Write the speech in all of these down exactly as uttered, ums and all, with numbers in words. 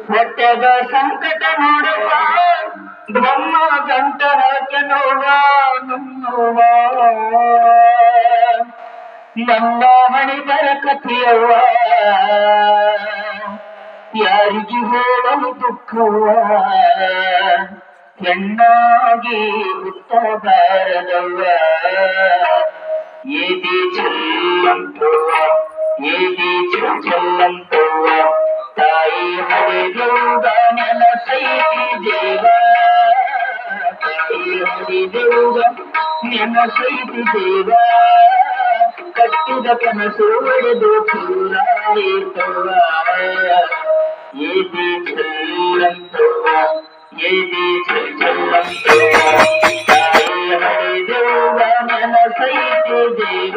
ಹೊಟ್ಟೆಗ ಸಂಕಟ ನೋಡುವ ಬ್ರಹ್ಮ ಗಂಟ ಹಾಕನೋವ ನಮ್ಮವ್ವ ನನ್ನ ಹಣಿಬರ ಕಥೆಯವ್ವ ಯಾರಿಗೆ ಹೇಳಲು ದುಃಖವ್ವ ಹೆಣ್ಣಾಗಿ ಹುಟ್ಟಬಾರದವ್ವ ಏದಿ ಚೆಲ್ಲಂತವ್ವ ಏದಿ ಚೆಲ್ಲಂತವ್ವ ತಾಯಿ ಹರಿದವ್ವ ನೆನಸೈತಿ ದೇವ ತಾಯಿ ಹರಿದವ್ವ ನೆನಸೈತಿ ದೇವ ಕಟ್ಟಿದ ಕನಸು ಒಡೆದು ಚೂರಾಯಿತವ್ವ ಏದಿ ಚೆಲ್ಲಂತವ್ವ ಏದಿ ಚೆಲ್ಲಂತವ್ವ ತಾಯಿ ಹರಿದವ್ವ ನೆನಸೈತಿ ದೇವ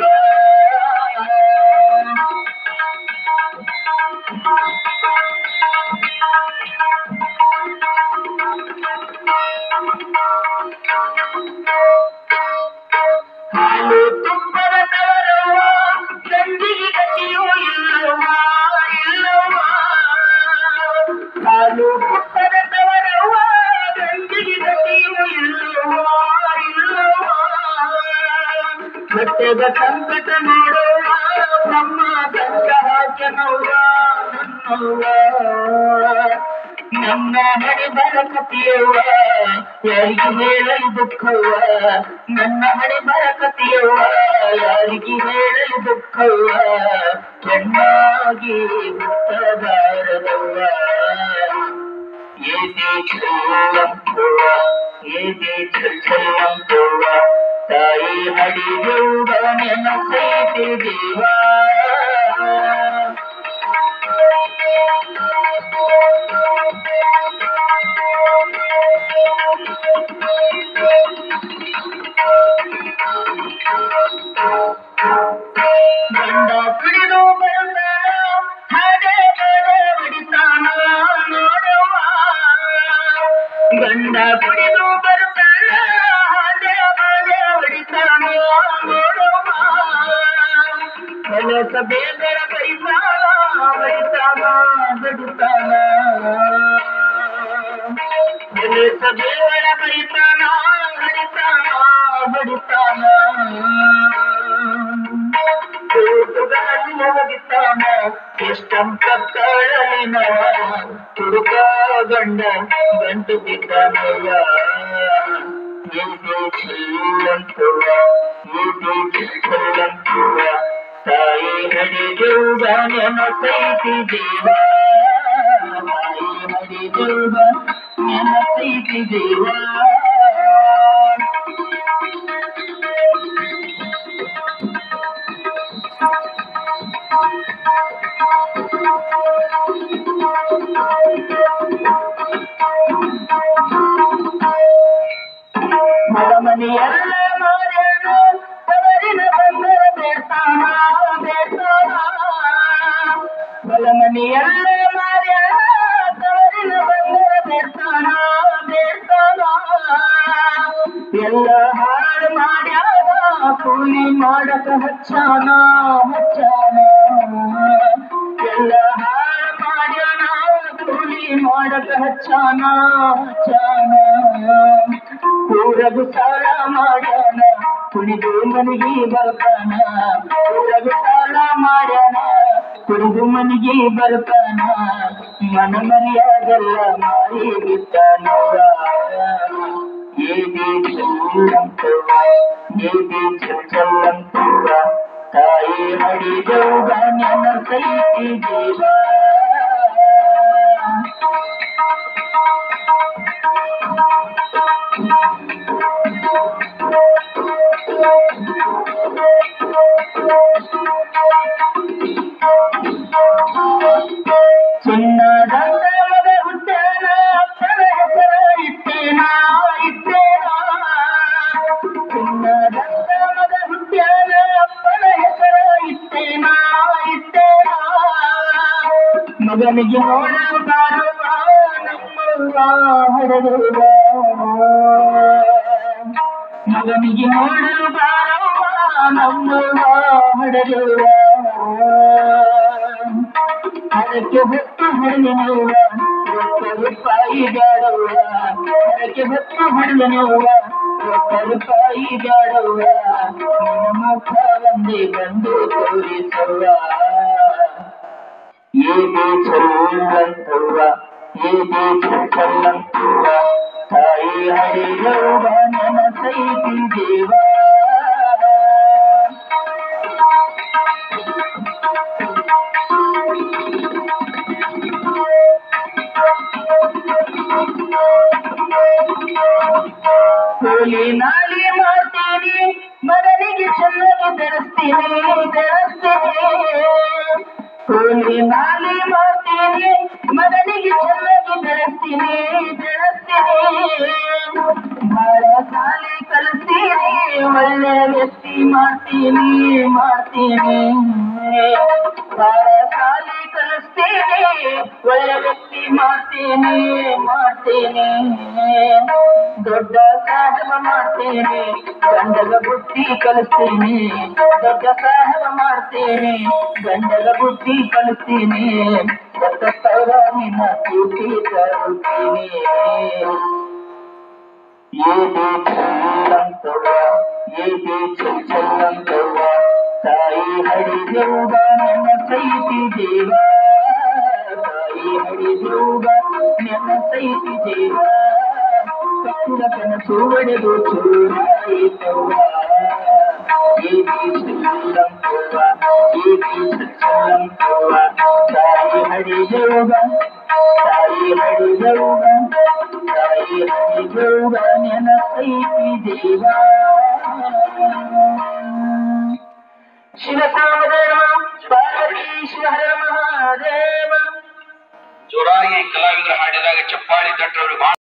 ಹಾಲು ತುಪ್ಪದ ತವರವ್ವ ಗಂಜಿಗೆ ಗತಿಯೂ ಇಲ್ಲವ್ವ ಇಲ್ಲವ್ವ ಹಾಲು ತುಪ್ಪದ ತವರವ್ವ ಗಂಜಿಗೆ ಗತಿಯೂ ಇಲ್ಲವ್ವ ಇಲ್ಲವ್ವ ಹೊಟ್ಟೆಗ ಸಂಕಟ ನೋಡುವ ಬ್ರಹ್ಮ ಗಂಟ ಹಾಕನವ್ವ ನನ್ನವ್ವ ನನ್ನ ಹಣೆಬರ ಕಥೆಯವ್ವ ಯಾರಿಗೆ ಹೇಳಲು ದುಃಖವ್ವ ನನ್ನ ಹಣೆಬರ ಕಥೆಯವ್ವ ಯಾರಿಗೆ ಹೇಳಲು ದುಃಖವ್ವ ಹೆಣ್ಣಾಗಿ ಹುಟ್ಟಬಾರದವ್ವ ಏದಿ ಚೆಲ್ಲಂತವ್ವ ಏದಿ ಚೆಲ್ಲಂತವ್ವ ತಾಯಿ ಹರಿದವ್ವ ನೆನಸೈತಿ ದೇವ ಗಂಡ ಕುಡಿದು ಬಂದಾನ ಹಾಗೆ ಬೇರೆ ಹೊಡಿತಾನ ನೋಡುವ ಗಂಡ ಕುಡಿದು ಬರ್ತಾನ ಹಾಗೆ ಬೇರೆ ಹೊಡಿತಾನ ನೋಡುವ ಕೆಲಸ ಬೇಗರ ಬೈತಾನ ಬೈತಾನ ಬಿಡುತ್ತಾನ ಕೆಲಸ ಬೇಗರ ಬೈತಾನ ಹೊಡಿತಾನ ಬಿಡುತ್ತಾನ ಹೋಗಿತ್ತಾನ ಎಷ್ಟಂತ ಕಾಳಲಿನ ತುಡುಕ ಗಂಡ ಗಂಟು ಬಿದ್ದಾನಯ್ಯ ಏದಿ ಚೆಲ್ಲಂತವ್ವ ಏದಿ ಚೆಲ್ಲಂತವ್ವ ತಾಯಿ ಹರಿದವ್ವ ನೆನಸೈತಿ ದೇವ ತಾಯಿ ಹರಿದವ್ವ ನೆನಸೈತಿ ದೇವ ಮನೆಯಲ್ಲ ಮಾರ್ಯಾನ ತವರಿನ ಬಂದರ ಬೇಡ್ತಾನ ಬೇಡ್ತಾನ ಮನೆಯಲ್ಲ ಮಾರ್ಯಾನ ತವರಿನ ಬಂದರ ಬೇಡ್ತಾನ ಬೇಡ್ತಾನ ಎಲ್ಲ ಹಾಳು ಮಾಡ್ಯಾನ ಕೂಲಿ ಮಾಡಕ ಹಚ್ಚಾನ ಹಚ್ಚಾನ ಎಲ್ಲ ಹಾಳು ಮಾಡ್ಯಾನ ಕೂಲಿ ಮಾಡಕ ಹಚ್ಚಾನ ಹಚ್ಚಾನ ಊರಗು ಸಾಲ ಮಾಡ್ಯಾನ ಕುಡಿದು ಮನಿಗೆ ಬರ್ತಾನ ಊರಗು ಸಾಲ ಮಾಡ್ಯಾನ ಕುಡಿದು ಮನಿಗೆ ಬರ್ತಾನ ಮನ ಮರ್ಯಾದೆಲ್ಲ ಮಾರಿ ಬಿಟ್ಟಾನವ್ವ ಏದಿ ಚೆಲ್ಲಂತವ್ವ ಏದಿ ಚೆಲ್ಲಂತವ್ವ ತಾಯಿ ಹರಿದವ್ವ ನೆನಸೈತಿ ದೇವ ಚಿನ್ನದಂತ ಮಗ ಹುಟ್ಟಾನ ಅಪ್ಪನ ಹೆಸರ ಇಟ್ಟೇನ ಇಟ್ಟೇನ ಚಿನ್ನದಂತ ಮಗ ಹುಟ್ಟಾನ ಅಪ್ಪನ ಹೆಸರ ಇಟ್ಟೇನ ಇಟ್ಟೇನ ಮಗನಿಗೆ ನೋಡಲು ಬಾರವ್ವ ನಮ್ಮವ್ವ ಹರದವ್ವ ಮಗನಿಗೆ ನೋಡಲು ಬಾರವ್ವ ನಮ್ಮವ್ವ ಹರದವ್ವ ಅದಕ್ಕೆ ಹೊತ್ತು ಹರಿದವ್ವ ರೂಪಾಯಿ ಬೇಡವ್ವ ಹರಕೆ ಹೊತ್ತು ಹಣ್ಣನವ್ವ ಒಕ್ಕ ರೂಪಾಯಿ ಬೇಡವ್ವ ನಿನ್ನ ಮುಖ ಒಂದೇ ಬಂದು ತೋರಿಸವ್ವ ಏದೇ ಚಲ್ಲಂತವ್ವ ಏದೇ ಚಲ್ಲಂತವ್ವ ತಾಯಿ ಹರಿಯವ್ವ ನೆನಸೈತಿ ದೇವ ಕೂಲಿ ನಾಲಿ ಮಾಡ್ತೀನಿ ಮಗನಿಗೆ ಚೆನ್ನಾಗಿ ಬೆಳೆಸ್ತೀನಿ ಬೆಳೆಸ್ತೀನಿ ಕೂಲಿ ನಾಲಿ ಮಾಡ್ತೀನಿ ಮಗನಿಗೆ ಚೆನ್ನಾಗಿ ಬೆಳೆಸ್ತೀನಿ ಬೆಳೆಸ್ತೀನಿ ಬಾಳ ಸಾಲಿ ಕಲಿಸ್ತೀನಿ ಒಳ್ಳೆ ವ್ಯಕ್ತಿ ಮಾಡ್ತೀನಿ ಮಾಡ್ತೀನಿ ಬಾಳ ಸಾಲಿ ಕಲಿಸ್ತೀನಿ ಒಳ್ಳೆ ವ್ಯಕ್ತಿ ಮಾಡ್ತೀನಿ ಮಾಡ್ತೀನಿ ದೊಡ್ಡ ಸಾಹಸ ಮಾಡ್ತೀನಿ ಗಂಡಗ ಬುದ್ಧಿ ಕಲಿಸ್ತೀನಿ ದೊಡ್ಡ ಸಾಹಸ ಮಾಡ್ತೀನಿ ಗಂಡಗ ಬುದ್ಧಿ ಕಲಿಸ್ತೀನಿ ದೊಡ್ಡ ಸ್ಥಳ ನಿನ್ನ ಕೀರ್ತಿ ತರುತ್ತೀನಿ ಏದೇ ಚಲ್ಲಂತವ್ವ ಏದೇ ಚಲ್ಲಂತವ್ವ ತಾಯಿ ಹರಿದೆವ್ವ ನೆನಸೈತಿ ದೇವ ತಾಯಿ ಹರಿದೆವ್ವ ನೆನಸೈತಿ ದೇವ ಕಟ್ಟಿದ ಕನಸು ಒಡೆದು ಚೂರಾಯಿತವ್ವ ಏದೇ ಚಲ್ಲಂತವ್ವ ಏದೇ ಚಲ್ಲಂತವ್ವ ತಾಯಿ ಹರಿದೆವ್ವ ತಾಯಿ ಹರಿದೆವ್ವ ತಾಯಿ ಹರಿದೆವ್ವ ನೆನಸೈತಿ ದೇವ ಶಿವ ಸಾಮದೇವ ಪಾರ್ವತಿ ಶಿವ ಹರ ಮಹಾದೇವ ಜೋರಾಗಿ ಕಲಾವಿದರು ಹಾಡಿದಾಗ ಚಪ್ಪಾಳಿ ತಟ್ಟರು.